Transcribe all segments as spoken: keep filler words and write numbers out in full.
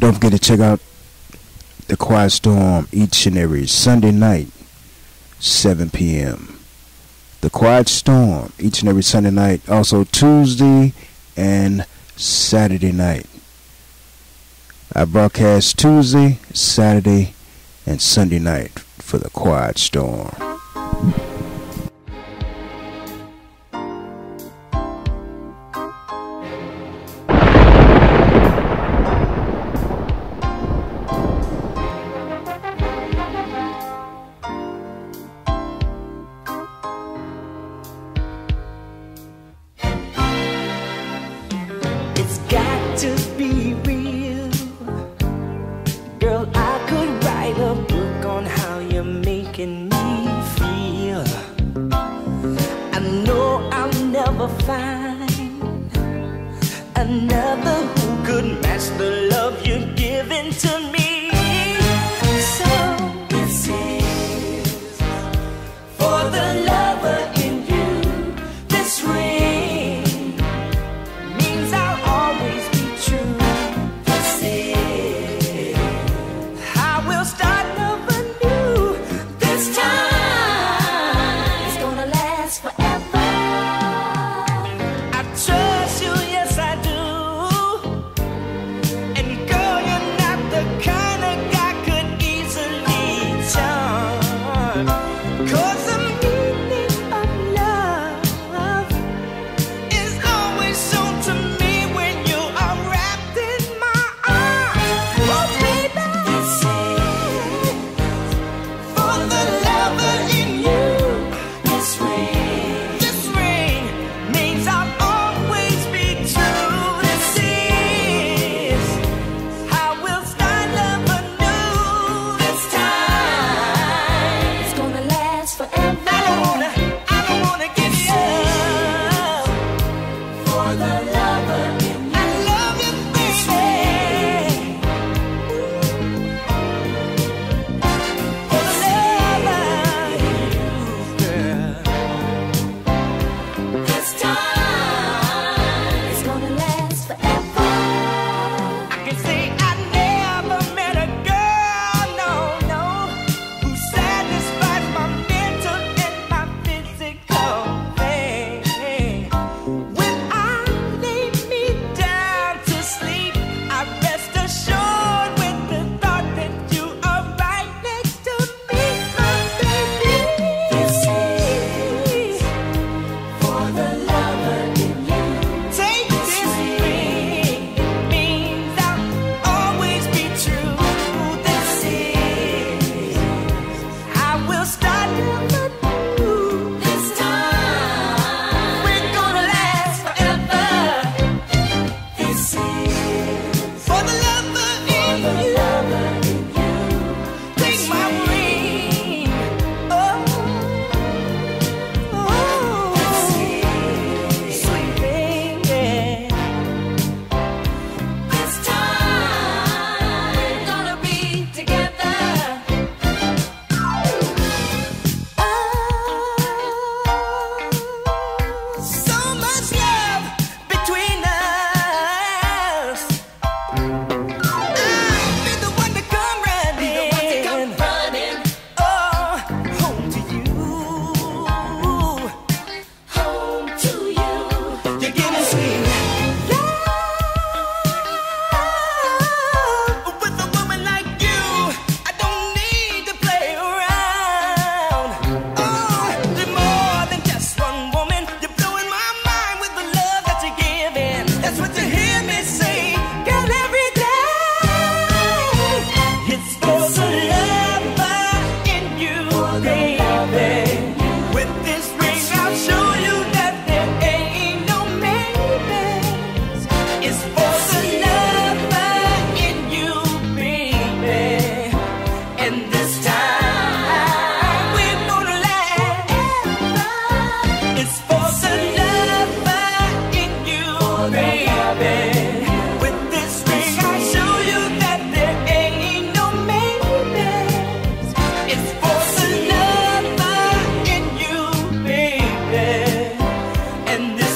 Don't forget to check out The Quiet Storm each and every Sunday night, seven p.m. The Quiet Storm each and every Sunday night, also Tuesday and Saturday night. I broadcast Tuesday, Saturday, and Sunday night for The Quiet Storm.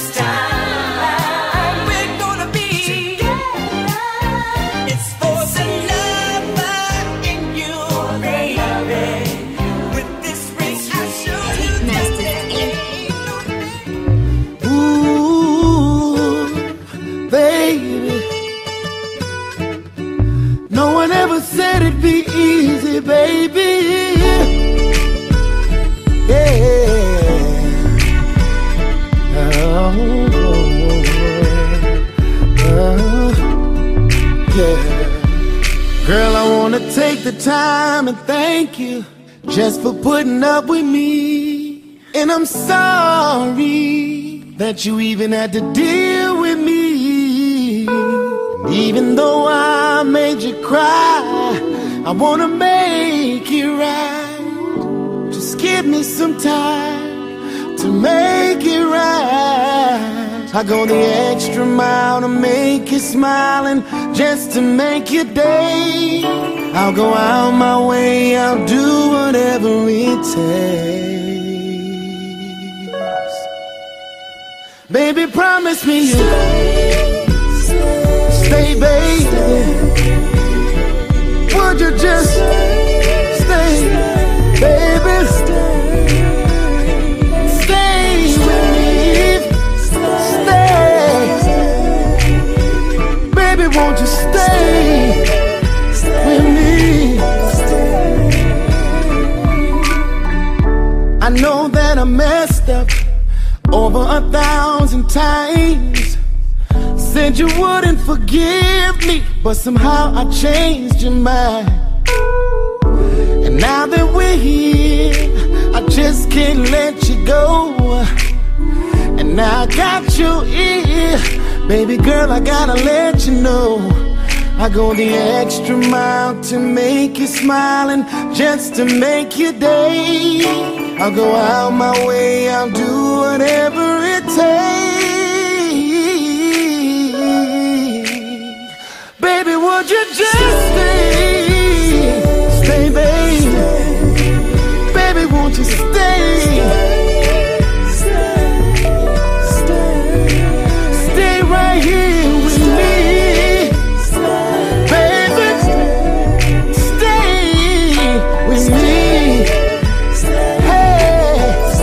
It's for take the time and thank you just for putting up with me. And I'm sorry that you even had to deal with me. And even though I made you cry, I wanna make it right. Just give me some time to make it right. I go the extra mile to make you smile and just to make your day. I'll go out my way, I'll do whatever it takes. Baby, promise me you stay, stay, stay, baby. Would you just stay, stay, baby? Stay with me. Baby, won't you stay with me? I know that I messed up over a thousand times. Said you wouldn't forgive me, but somehow I changed your mind. And now that we're here, I just can't let you go. And now I got you here, baby girl, I gotta let you know. I go the extra mile to make you smile and just to make your day. I'll go out my way, I'll do whatever it takes. Baby, would you just stay, stay, baby? Baby, won't you stay? Here with me, baby. Stay with me. Hey,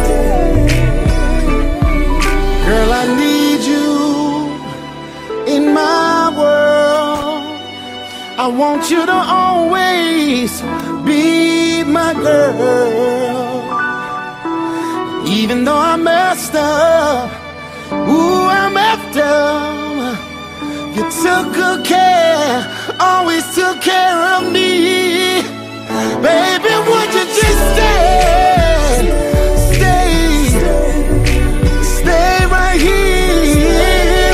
girl, I need you in my world. I want you to always be my girl. Even though I messed up, ooh, I messed up. You took good care, always took care of me. Baby, would you just stay, stay, stay right here,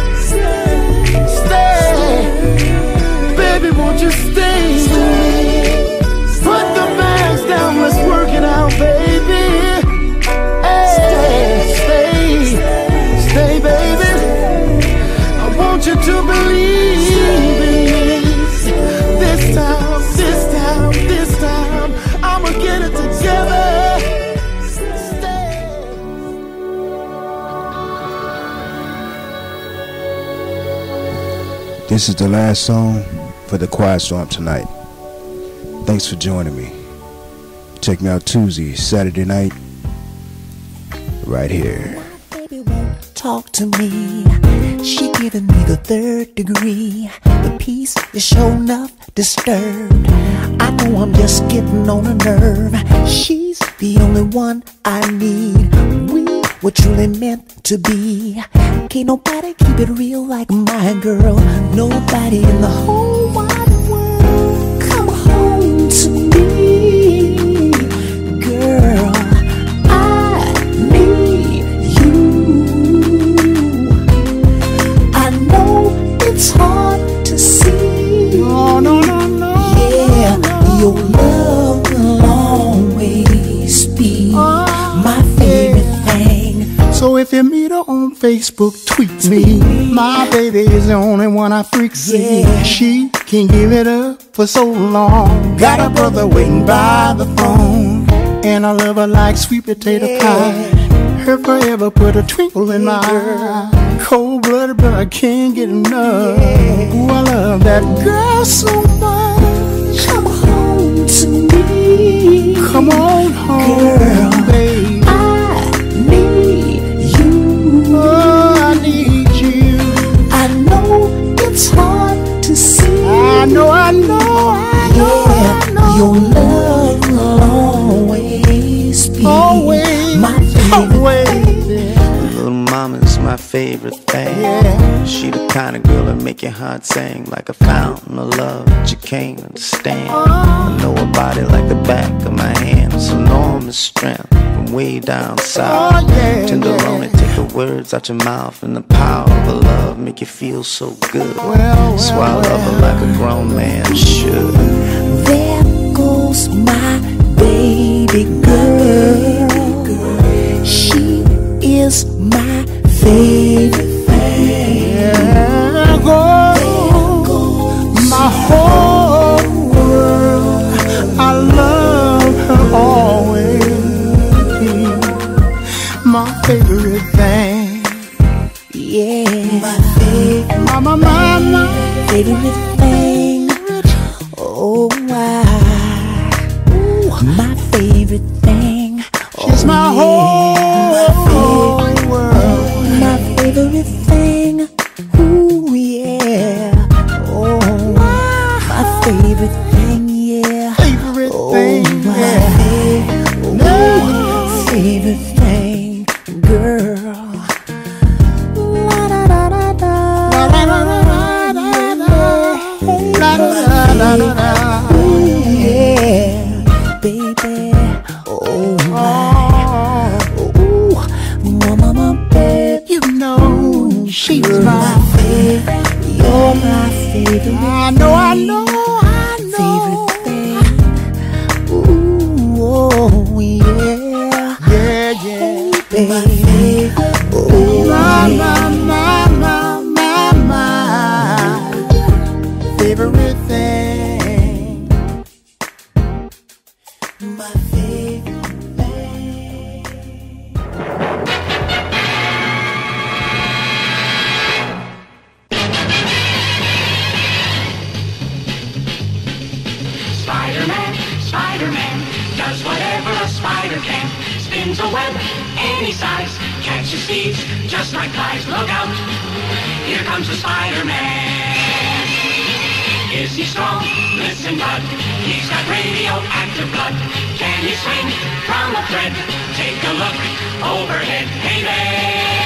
stay. Baby, won't you stay with me? Put the bags down, let's work it out, baby. Hey, stay, stay, baby. I want you to believe in me. This time, this time, this time, I'ma get it together. Stay. This is the last song for the Quiet Storm tonight. Thanks for joining me. Check me out Tuesday, Saturday night, right here. Talk to me, she giving me the third degree. The peace is sure enough disturbed. I know I'm just getting on a nerve. She's the only one I need. We were truly meant to be. Can't nobody keep it real like my girl. Nobody in the whole wide world. Come home to me, girl. It's hard to see. No, no, no, no. Yeah, no, no. Your love will always be oh, my favorite yeah. thing. So if you meet her on Facebook, tweet me. My baby is the only one I freak see. Yeah. She can't give it up for so long. Got a brother waiting by the phone, and I love her like sweet potato yeah. pie. Her forever put a twinkle in my eye. Cold-blooded, but I can't get enough. Yeah. Ooh, I love that girl so much. Come home to me. Come on home, girl, baby. I need you. Oh, I need you. I know it's hard to see. I know, I know, I know, yeah, I know. Your love will always be always, my favorite. Always. Little mama's my favorite. favorite thing. Yeah. She the kind of girl that make your heart sing like a fountain of love that you can't understand. I know her body like the back of my hand. It's enormous strength from way down south. Oh, yeah, Tenderoni, yeah. take the words out your mouth, and the power of her love make you feel so good. Well, well, So I love her well. like a grown man should. There goes my baby girl. She is my favorite thing. There goes my whole world. I love her always. My favorite thing. Yeah, my favorite, My, my, my, my. favorite thing. Oh, why? My favorite thing. She's my Oh, whole world. my favorite thing. Ooh, yeah. Oh, my favorite thing, yeah. Favorite Oh, thing, my yeah. favorite, ooh, favorite thing, girl. La da da da da. La, la, la, la, la, la, la. La, la, la, la, la, la. Ooh, yeah, baby. Oh, my. Ooh, mama, my baby. You know she's You're my my favorite. You're my favorite. I know, I know, I know. Favorite thing. Ooh, oh, yeah. Yeah, yeah. Baby. Oh, My, yeah. my, my, my, my, my favorite thing. My favorite thing. Spider-Man, Spider-Man, does whatever a spider can. Spins a web any size, catches thieves just like flies. Look out, here comes the Spider-Man. Is he strong? Listen, bud, he's got radioactive blood. Can he swing from a thread? Take a look overhead. Hey there!